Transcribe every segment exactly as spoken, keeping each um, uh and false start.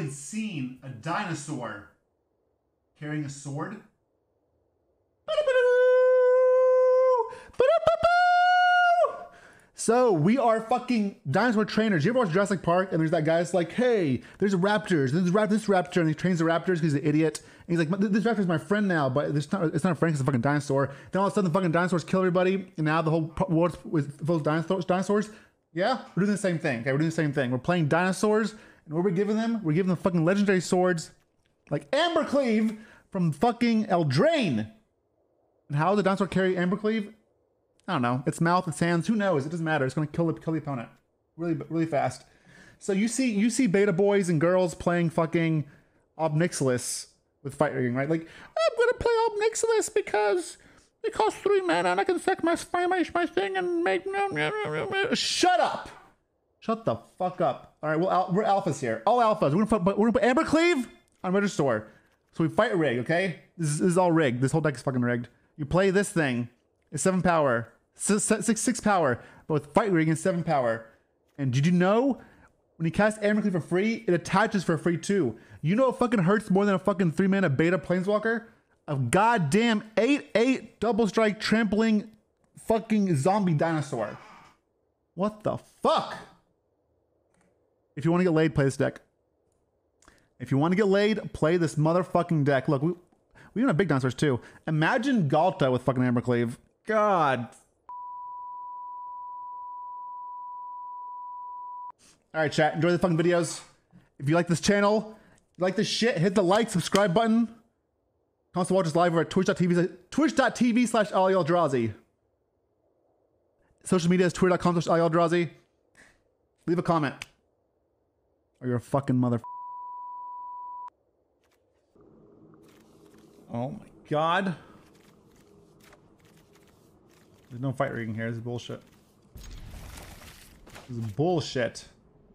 always seen a dinosaur carrying a sword. So we are fucking dinosaur trainers. You ever watch Jurassic Park and there's that guy that's like, hey, there's raptors. There's rap this raptor, and he trains the raptors because he's an idiot. And he's like, this raptor's my friend now, but it's not, it's not a friend, it's a fucking dinosaur. Then all of a sudden the fucking dinosaurs kill everybody, and now the whole world is full of dinosaurs. dinosaurs. Yeah, we're doing the same thing. Okay, we're doing the same thing. We're playing dinosaurs, and what we're giving them, we're giving them fucking legendary swords like Ambercleave from fucking Eldraine. And how does the dinosaur carry Ambercleave? I don't know. Its mouth, its hands, who knows? It doesn't matter. It's gonna kill the kill the opponent really, really fast. So you see, you see beta boys and girls playing fucking Ob Nixilis with fight rigging, right? Like, I'm gonna play Ob Nixilis because it costs three mana and I can sack my my my thing and make. Shut up! Shut the fuck up! All right, well, we're alphas here. All alphas. We're gonna we're gonna put Ambercleave on Regisaur. So we fight rig, okay? This is, this is all rigged. This whole deck is fucking rigged. You play this thing. It's seven power. Six, six, six power, but with fight rig and seven power. And did you know when you cast Ambercleave for free, it attaches for free too? You know it fucking hurts more than a fucking three mana beta planeswalker? A goddamn eight eight double strike trampling fucking zombie dinosaur. What the fuck? If you want to get laid, play this deck. If you want to get laid, play this motherfucking deck. Look, we we even have big dinosaurs too. Imagine Galta with fucking Ambercleave. God. All right, chat. Enjoy the fucking videos. If you like this channel, you like this shit, hit the like, subscribe button. Come to watch us live over at twitch.tv twitch.tv slash Ali Eldrazi. Social media is twitter.com slash Ali Eldrazi. Leave a comment. Or you're a fucking mother. Oh my god. There's no fight rigging here. This is bullshit. This is bullshit.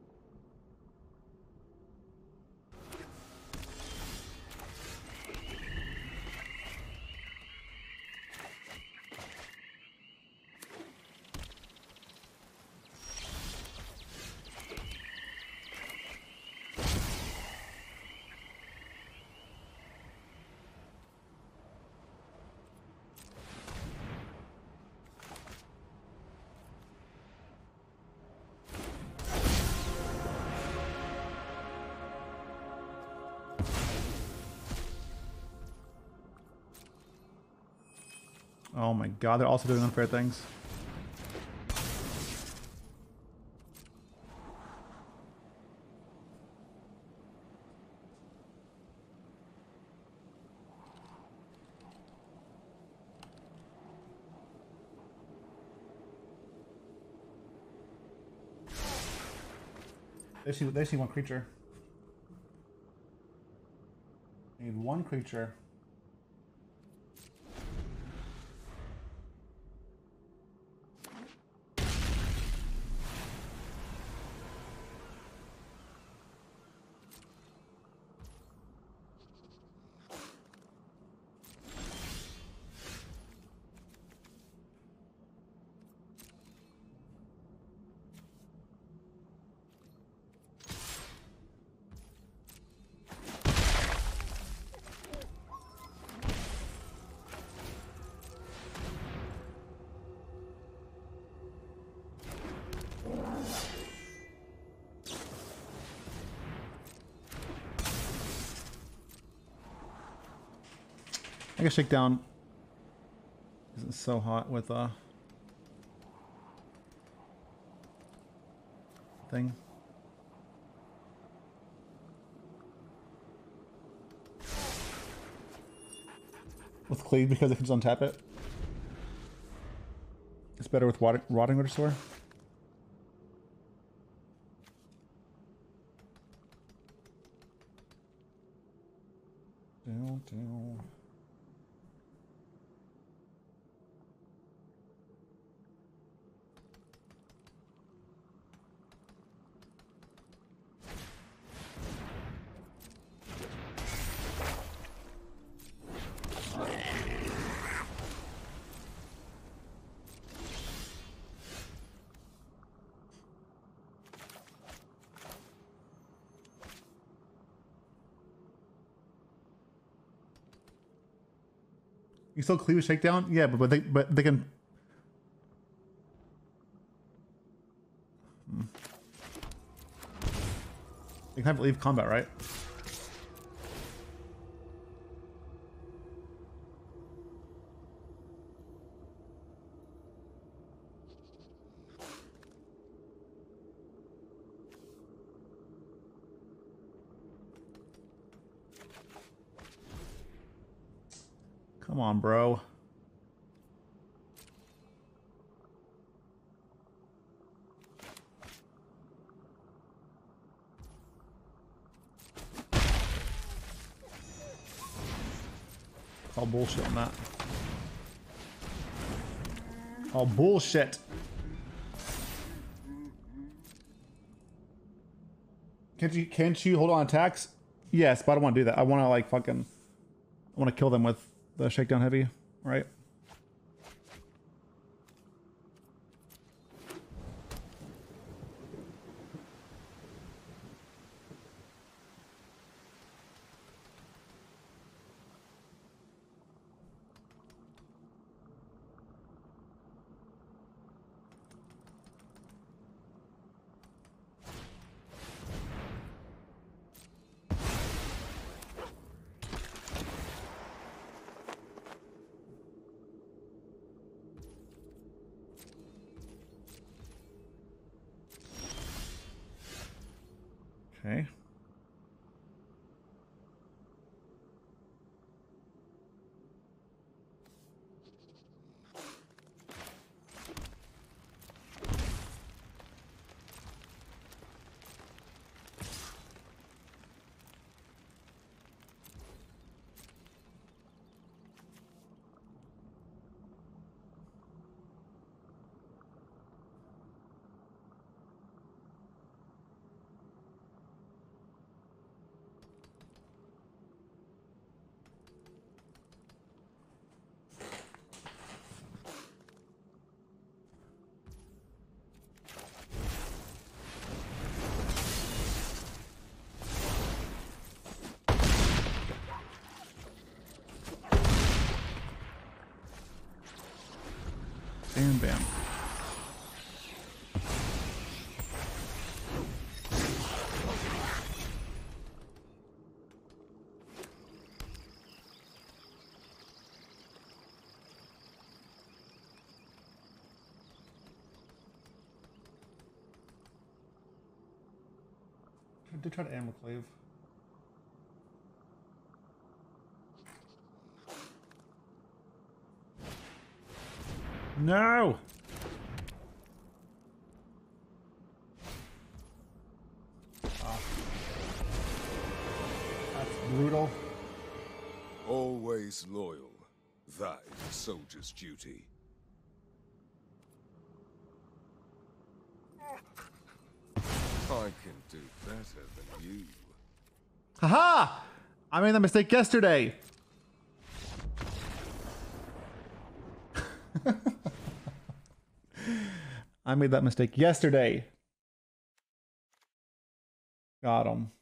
Oh my god, they're also doing unfair things. They see, they see one creature. They need one creature. I guess Shakedown isn't so hot with uh thing. With Cleave because it can just untap it. It's better with Rotting Regisaur. Down, down. You still cleave a shakedown? Yeah, but, but they but they can. Hmm. They can have to leave combat, right? Come on, bro. All bullshit on that. All bullshit. Can't you can't you hold on attacks? Yes, but I don't want to do that. I want to like fucking I want to kill them with the shakedown heavy, right? Okay. Bam, bam. I did try to ammo clave. No! Ah. That's brutal. Always loyal. That is a soldier's duty. I can do better than you. Haha! I made that mistake yesterday. I made that mistake yesterday. Got him.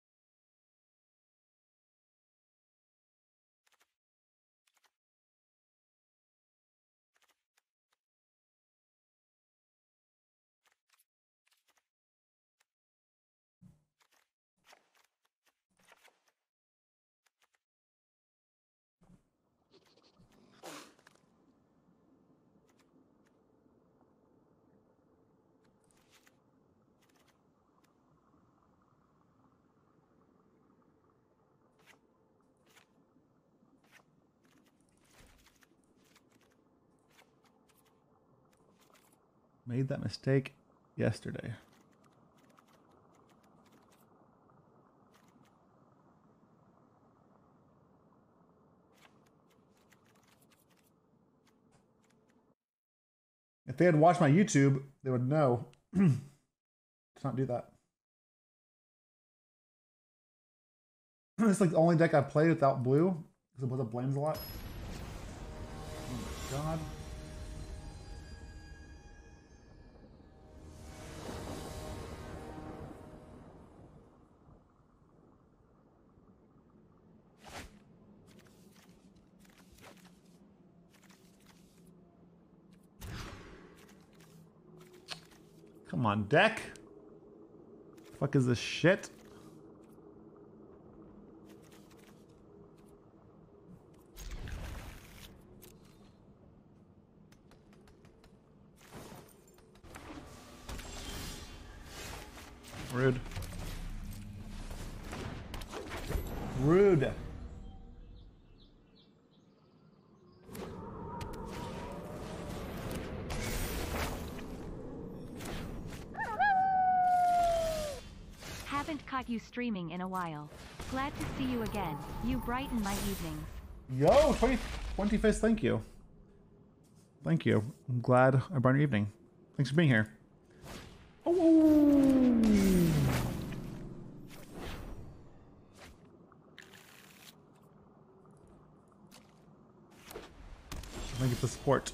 Made that mistake yesterday. If they had watched my YouTube, they would know to not do that. It's like the only deck I've played without blue, because it was up blames a lot. Oh my god. Come on, deck. Fuck is this shit? Rude. Rude. Haven't caught you streaming in a while. Glad to see you again. You brighten my evenings. Yo, twenty, twenty fist, thank you. Thank you. I'm glad I brought your evening. Thanks for being here. Oh. Thank you for the support.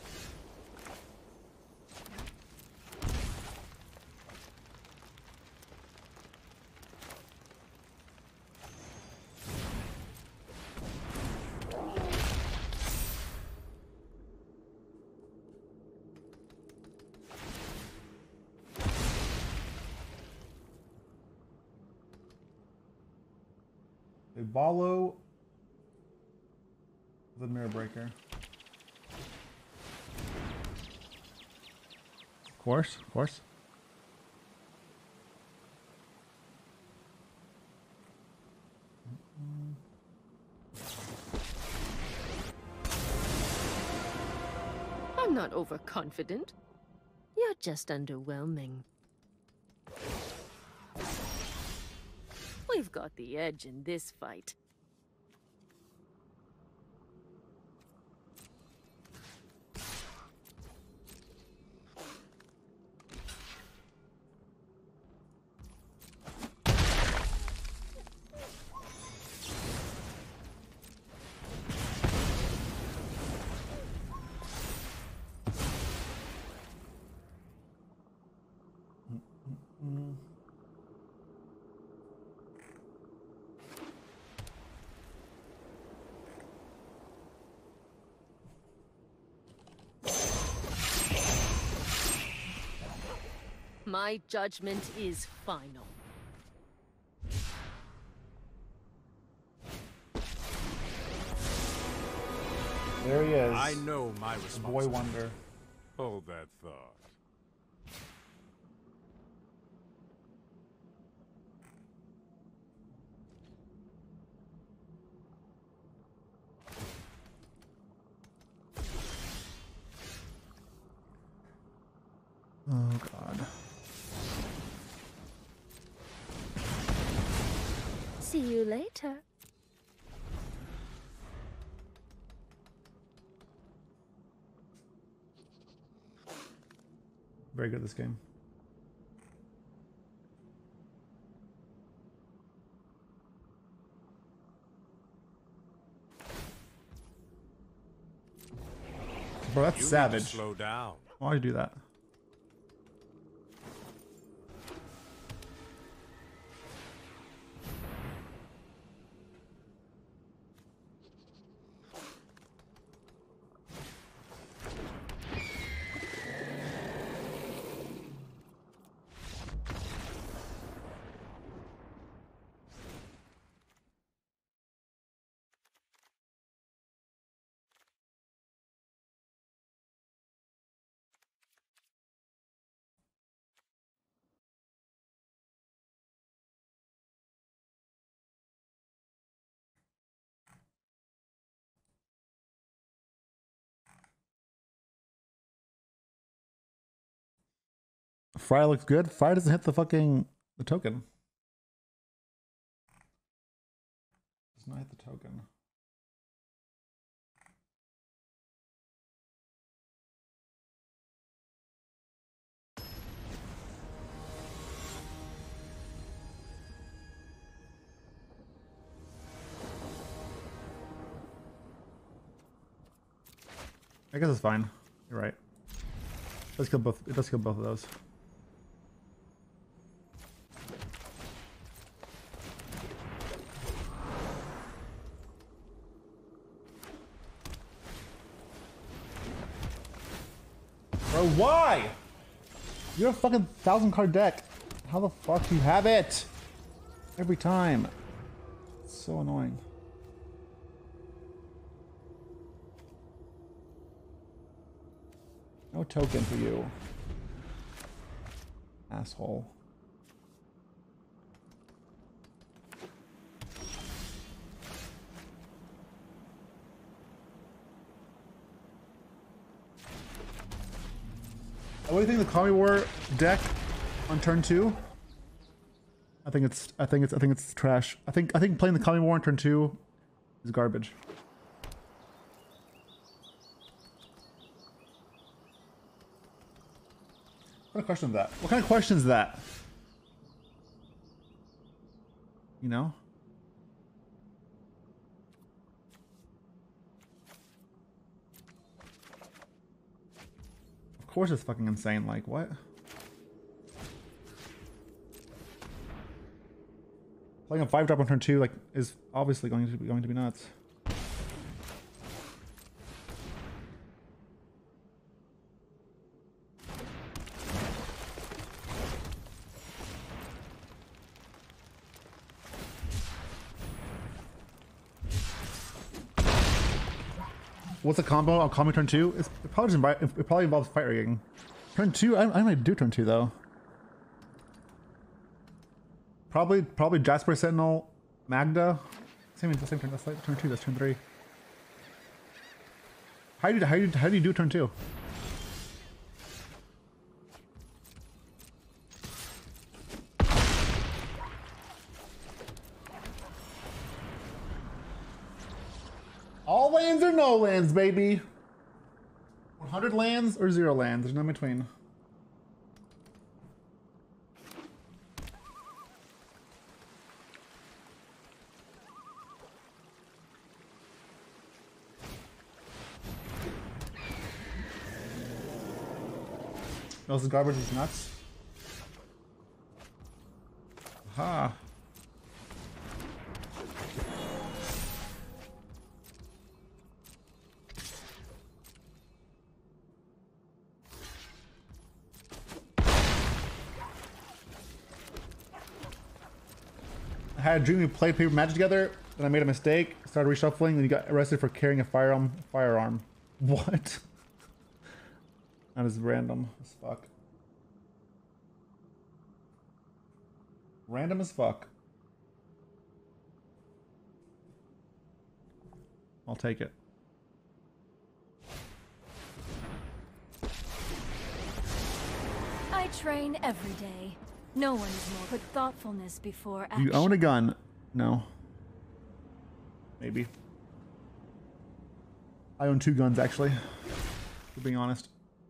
A Balo, the Mirror Breaker. Of course, of course. I'm not overconfident. You're just underwhelming. We've got the edge in this fight. My judgment is final. There he is. I know my The responsibility. boy wonder. Hold that thought. Oh god. See you later. Very good at this game. Bro, that's You need to savage. slow down. Why'd you do that? Fry looks good. Fry doesn't hit the fucking the token. Does not hit the token. I guess it's fine. You're right. Let's kill both. Let's kill both of those. Bro, why? You're a fucking thousand card deck. How the fuck do you have it? Every time. It's so annoying. No token for you. Asshole. What do you think of the Kami War deck on turn two? I think it's I think it's I think it's trash. I think I think playing the Kami War on turn two is garbage. What kind of question is that? What kind of question is that? You know? Of course it's fucking insane, like what? Playing a five drop on turn two like is obviously going to be going to be nuts. What's a combo on Kami turn two? It's, it, probably invi it probably involves fight rigging. Turn two? I, I might do turn two though. Probably probably Jasper Sentinel, Magda. Same the same turn. That's like turn two. That's turn three. How do you how do you, how do you do turn two? All lands or no lands, baby. one hundred lands or zero lands. There's no in between. No, this is garbage. It's nuts. Ha. I had a dream we played Paper Magic together, then I made a mistake, started reshuffling, and you got arrested for carrying a firearm. Firearm. What? That is random as fuck. Random as fuck. I'll take it. I train every day. No one is more put thoughtfulness before action. You own a gun? No. Maybe. I own two guns, actually. For being honest.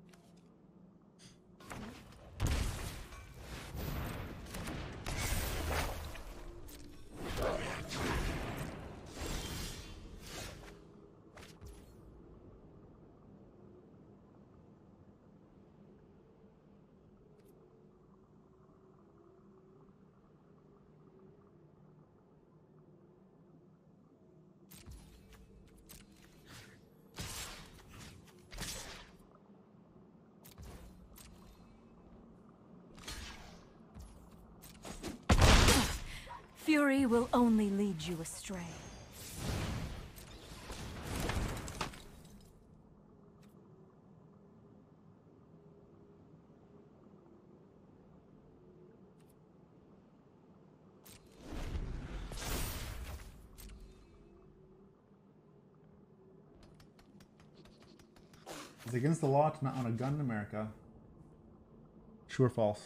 Fury will only lead you astray. It's against the law to not own a gun in America. True or false?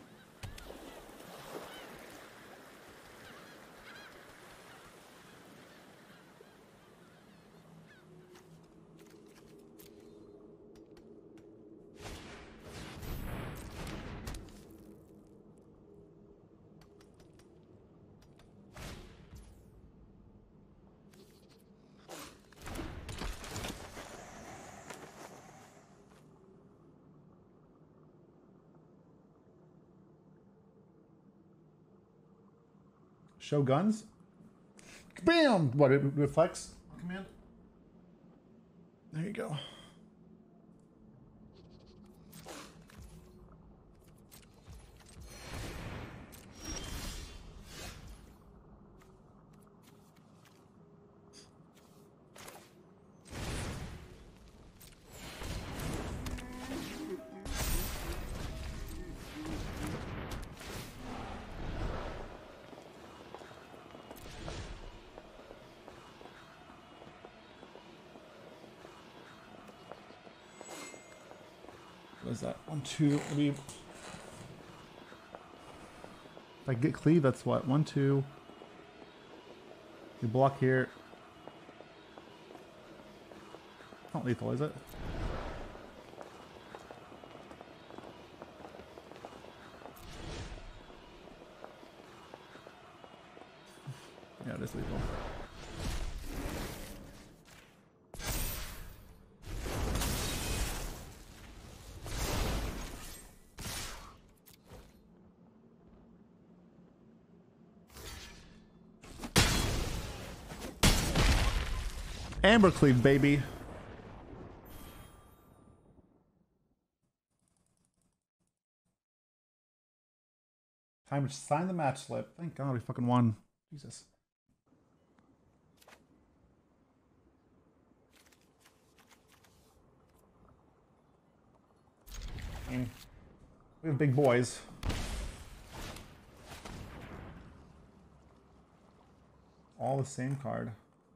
Show guns? Bam! What, it reflects on command? There you go. What is that? One, two, maybe. If I get cleave, that's what? One, two. You block here. Not lethal, is it? Yeah, it is lethal. Amber cleave, baby. Time to sign the match slip. Thank God we fucking won. Jesus. I mean, we have big boys. All the same card.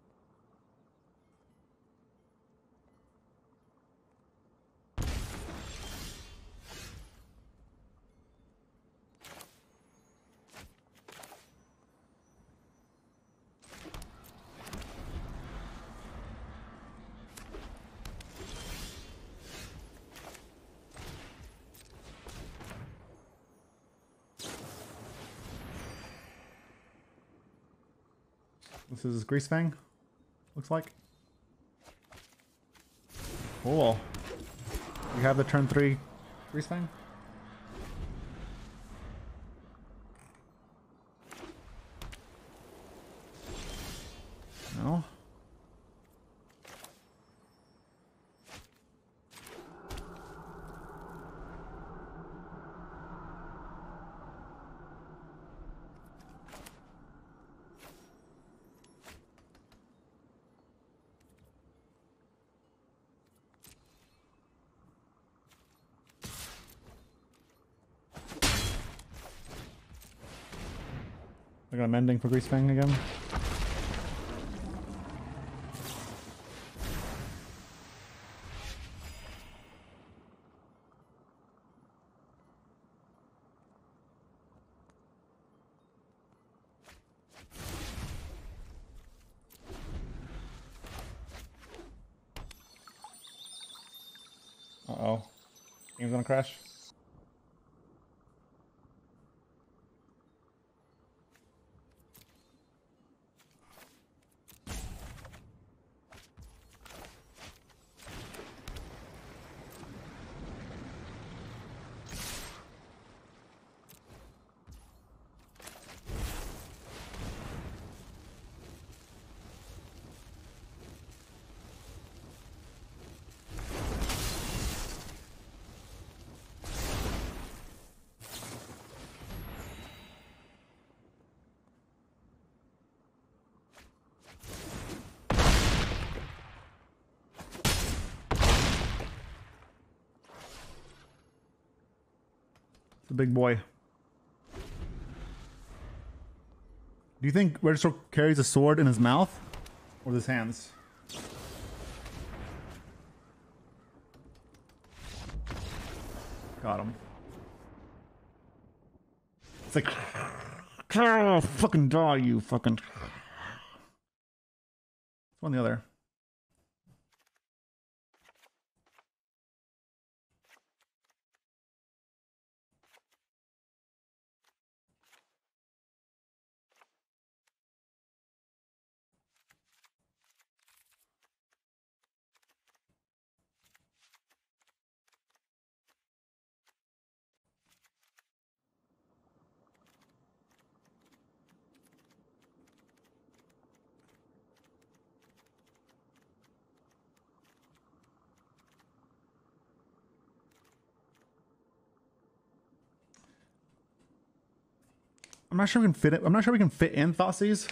This is Greasefang, looks like. Cool. We have the turn three Greasefang. No. I got a mending for Greasefang again. Uh-oh. Game's gonna crash. The big boy. Do you think Regisaur carries a sword in his mouth or with his hands? Got him. It's like, oh, fucking die, you fucking. It's one or the other. I'm not sure we can fit it. I'm not sure we can fit in Thoughtseize.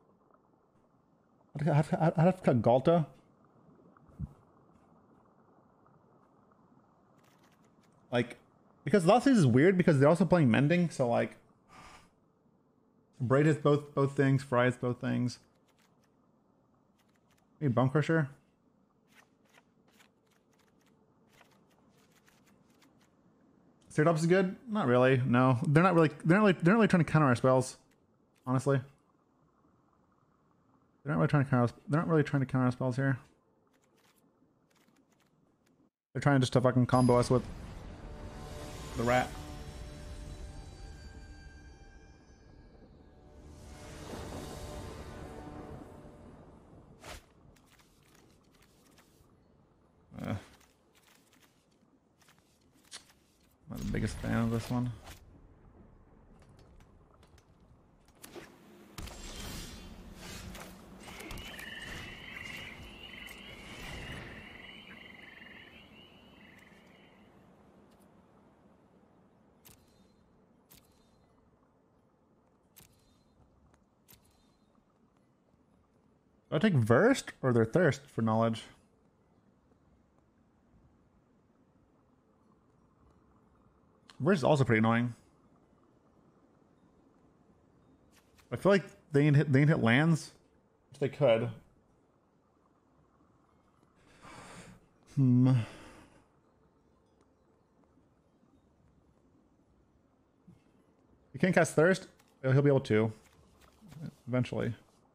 I'd have to, I'd have to cut Galta. Like, because Thoughtseize is weird because they're also playing Mending, so like, Braid hits both both things, Fry hits both things. Maybe Bone Crusher. Triceratops is good? Not really. No, they're not really. They're not really. They're not really trying to counter our spells. Honestly, they're not really trying to counter. They're not really trying to counter our spells here. They're trying just to fucking combo us with the rat. Uh, I'm not the biggest fan of this one. Do I take Versed or their Thirst for knowledge? Versed is also pretty annoying. I feel like they ain't hit, they ain't hit lands, which they could. Hmm. You can't cast Thirst? He'll be able to. Eventually.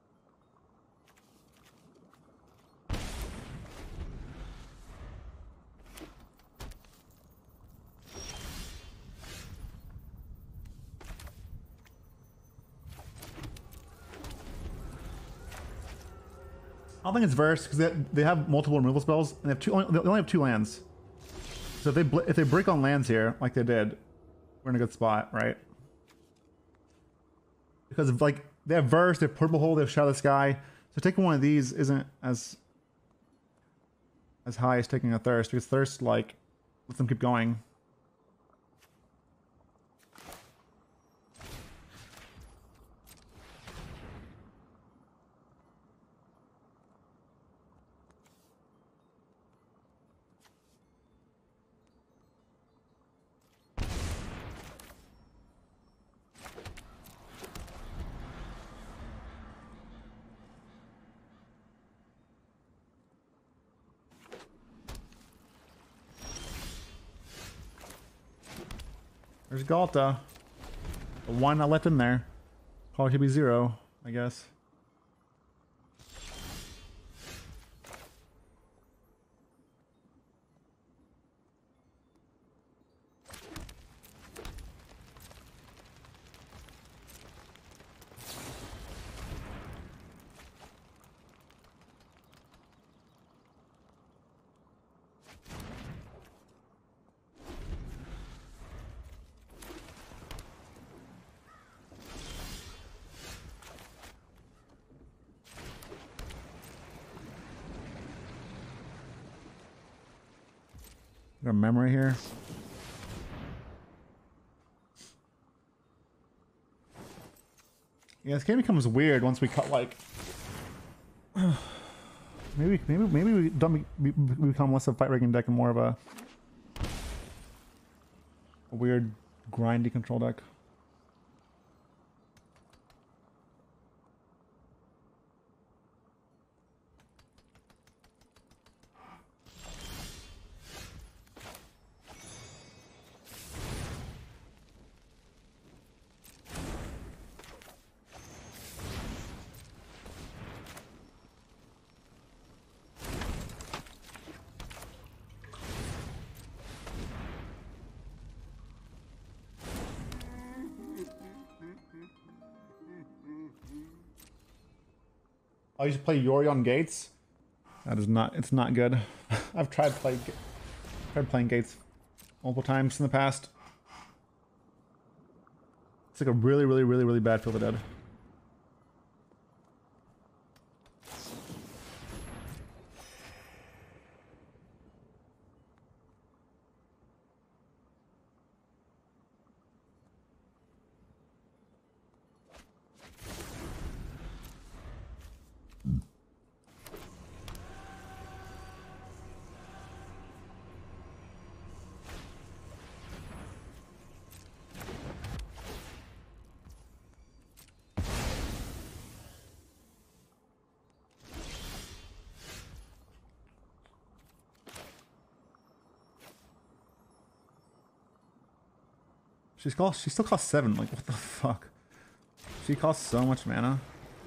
I don't think it's Verse because they, they have multiple removal spells and they have two. Only, they only have two lands. So if they bl if they break on lands here like they did, we're in a good spot, right? Because of, like they have Verse, they have Purple Hole, they have Shadow of the Sky. So taking one of these isn't as as high as taking a Thirst because Thirst like lets them keep going. There's Galta. The one I left in there. Probably should be zero, I guess. Got a memory here. Yeah, this game becomes weird once we cut like. maybe, maybe, maybe we don't be, we become less of a fight rigging deck and more of a, a weird grindy control deck. I used to play Yori on Gates. That is not, it's not good. I've tried play, tried playing Gates multiple times in the past. It's like a really, really, really, really bad Field of Dead. She's cost. She still costs seven. Like what the fuck? She costs so much mana.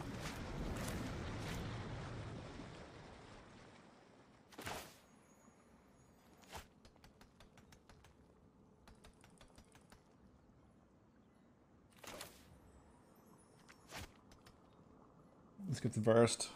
Let's get the burst.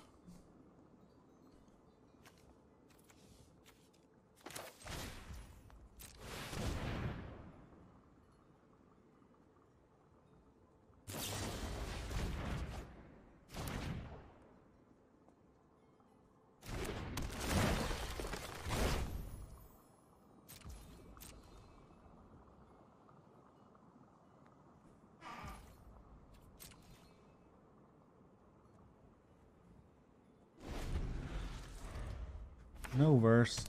No verse.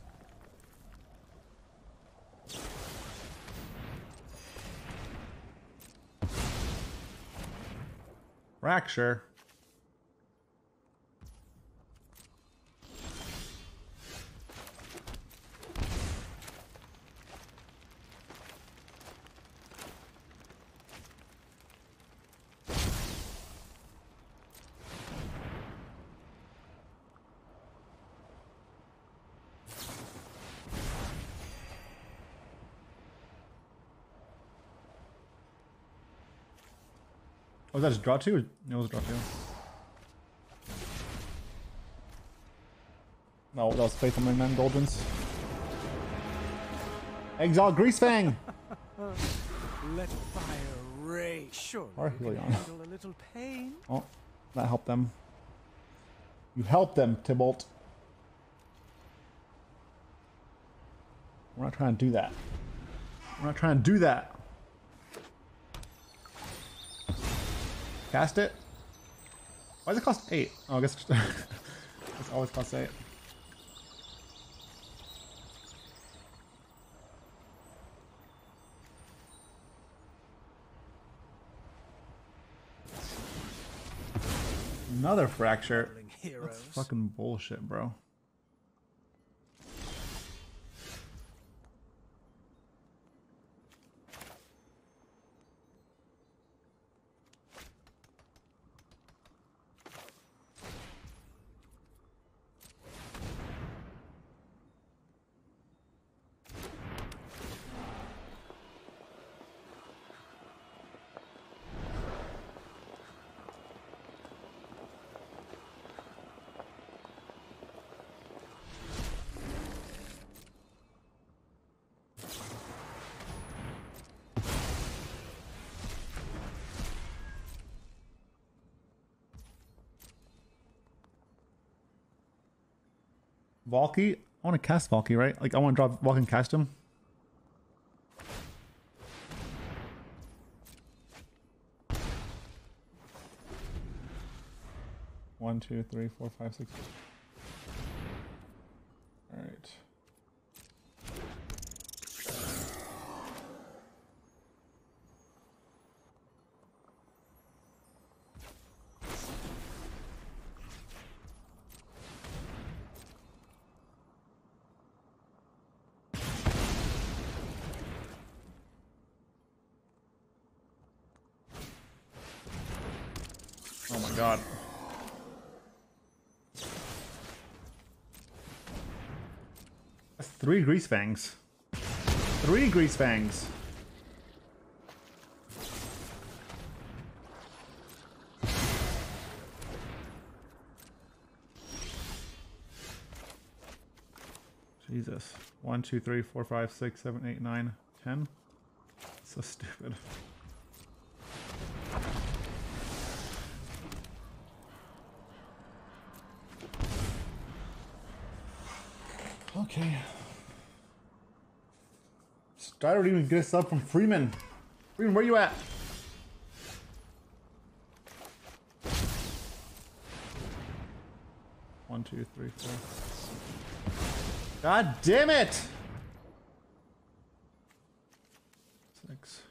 Fracture. Oh, was that just draw two? Or... No, it was draw two. No, that was Faithful Man Indulgence. Exile Greasefang! Let fire rage. Sure. Or you can Helion. handle a little pain. Oh, that helped them. You helped them, Tybalt. We're not trying to do that. We're not trying to do that. Cast it? Why does it cost eight? Oh, I guess it's always costs eight. Another fracture. That's fucking bullshit, bro. Valky? I want to cast Valky, right? Like, I want to draw Valky and cast him. One, two, three, four, five, six. Alright. Oh my god. That's three Grease Fangs. Three Grease Fangs. Jesus. One, two, three, four, five, six, seven, eight, nine, ten. So stupid. Okay. Strider even get a sub from Freeman. Freeman, where you at? One, two, three, four. God damn it! Six.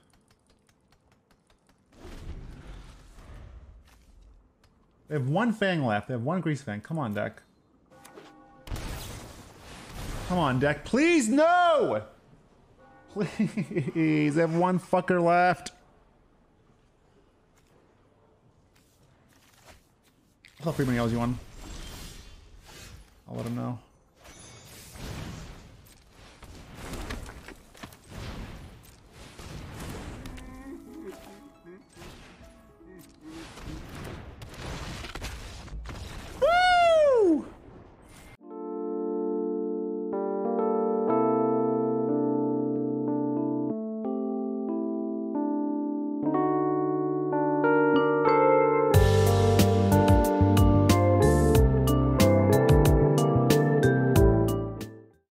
They have one Fang left. They have one Grease Fang. Come on, deck. Come on, deck. Please, no! Please, I have one fucker left. I'll free many yells you want. I'll let him know.